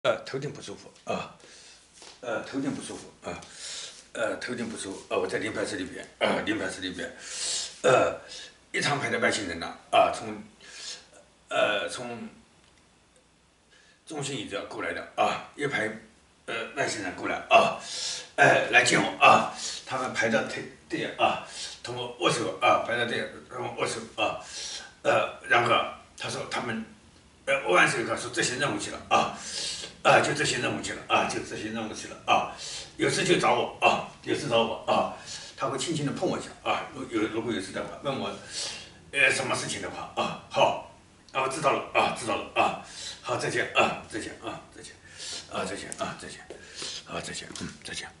头顶不舒服啊，头顶不舒服啊，头顶不舒服啊，我在灵牌室里边灵牌室里边，一长排的外星人呐从中心椅子过来的一排外星人过来来见我他们排着队同我握手排着队同我握手然后他说他们握完手以后说执行任务去了就执行任务去了就执行任务去了有事就找我有事找我他会轻轻的碰我一下如果有事的话问我什么事情的话好我知道了知道了好再见再见再见再见再见再见再见再见